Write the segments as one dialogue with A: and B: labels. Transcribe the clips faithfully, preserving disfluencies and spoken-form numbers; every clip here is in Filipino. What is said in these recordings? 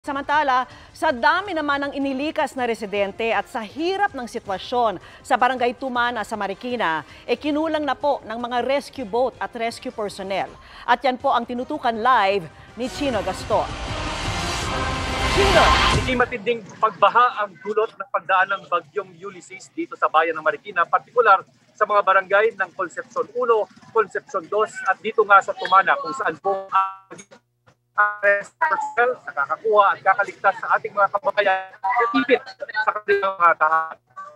A: Samantala, sa dami naman ng inilikas na residente at sa hirap ng sitwasyon sa Barangay Tumana sa Marikina, e kinulang na po ng mga rescue boat at rescue personnel. At yan po ang tinutukan live ni Chino Gaston. Chino!
B: Hindi matinding pagbaha ang dulot ng pagdaan ng Bagyong Ulysses dito sa bayan ng Marikina, partikular sa mga barangay ng Concepcion one, Concepcion two at dito nga sa Tumana kung saan po ang personnel sa kakakuha at kakaligtas sa ating mga kababayan na ipit sa kanilang mga tahanan.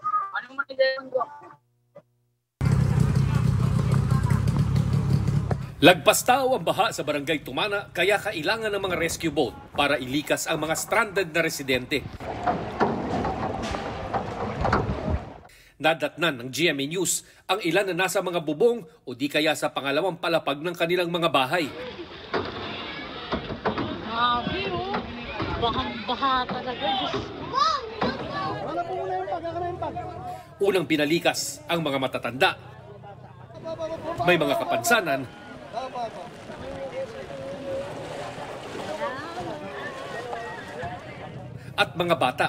C: Lagpas-tao ang baha sa Barangay Tumana kaya kailangan ng mga rescue boat para ilikas ang mga stranded na residente. Nadatnan ng G M A News ang ilan na nasa mga bubong o di kaya sa pangalawang palapag ng kanilang mga bahay.
D: Grabe oh. Bahang-baha talaga.
C: Unang binalikas ang mga matatanda. May mga kapansanan at mga bata.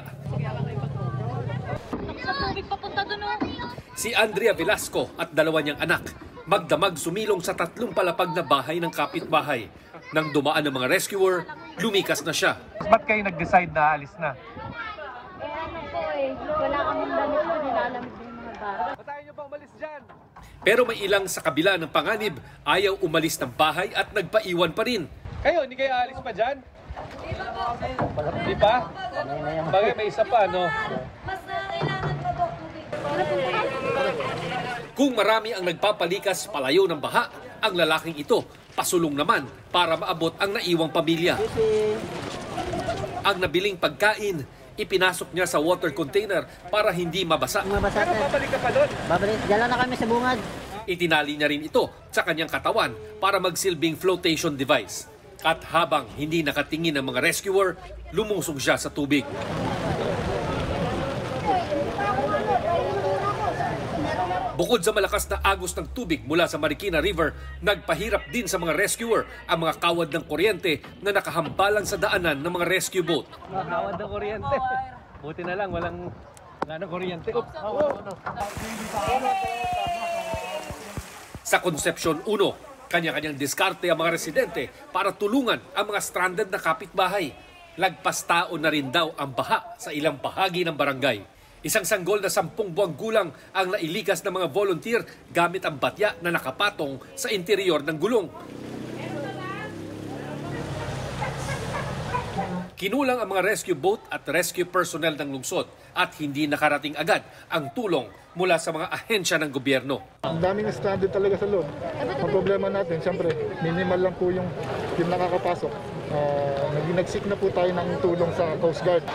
C: Si Andrea Velasco at dalawa niyang anak magdamag sumilong sa tatlong palapag na bahay ng kapitbahay. Nang dumaan ng mga rescuer, lumikas na siya.
B: Ba't kayo nag-decide na alis na?
D: Eh ano po eh, wala kaming damit po, nilalamig yung mga bata.
B: Ba't ayaw niyo pa umalis dyan?
C: Pero may ilang sa kabila ng panganib, ayaw umalis ng bahay at nagpaiwan pa rin.
B: Kayo, hindi kayo alis pa dyan? Hindi pa? Bagay, may isa pa, no?
D: Mas kailangan pa po tubig.
C: Kung marami ang nagpapalikas palayo ng baha, ang lalaking ito pasulong naman para maabot ang naiwang pamilya. Ang nabiling pagkain, ipinasok niya sa water container para hindi mabasa.
E: Mabasa.
B: Pero babalik ka pa doon?
E: Babalik. Dala na kami sa bungad.
C: Itinali niya rin ito sa kanyang katawan para magsilbing flotation device. At habang hindi nakatingin ng mga rescuer, lumusog siya sa tubig. Bukod sa malakas na agos ng tubig mula sa Marikina River, nagpahirap din sa mga rescuer ang mga kawad ng kuryente na nakahambalan sa daanan ng mga rescue boat.
B: Kawad ng kuryente. Buti na lang, walang ng kuryente.
C: Sa Concepcion one, kanya-kanyang diskarte ang mga residente para tulungan ang mga stranded na kapitbahay. Lagpas-taong na rin daw ang baha sa ilang bahagi ng barangay. Isang sanggol na sampung buwang gulang ang nailikas ng mga volunteer gamit ang batya na nakapatong sa interior ng gulong. Kinulang ang mga rescue boat at rescue personnel ng lungsod at hindi nakarating agad ang tulong mula sa mga ahensya ng gobyerno.
F: Ang daming stranded talaga sa loob. Ang problema natin, siyempre, minimal lang po yung, yung nakakapasok. Uh, Nag-seek na po tayo ng tulong sa Coast Guard.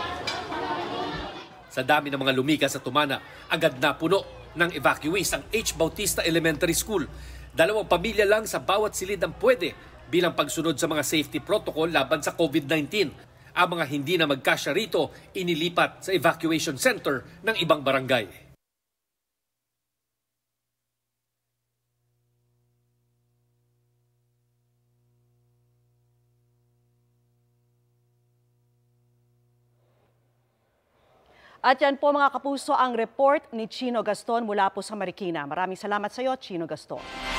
C: Sa dami ng mga lumikas sa Tumana, agad na puno ng evacuees ang H. Bautista Elementary School. Dalawang pamilya lang sa bawat silid ang pwede bilang pagsunod sa mga safety protocol laban sa COVID nineteen. Ang mga hindi na magkasya rito, inilipat sa evacuation center ng ibang barangay.
A: At yan po mga kapuso ang report ni Chino Gaston mula po sa Marikina. Maraming salamat sa iyo, Chino Gaston.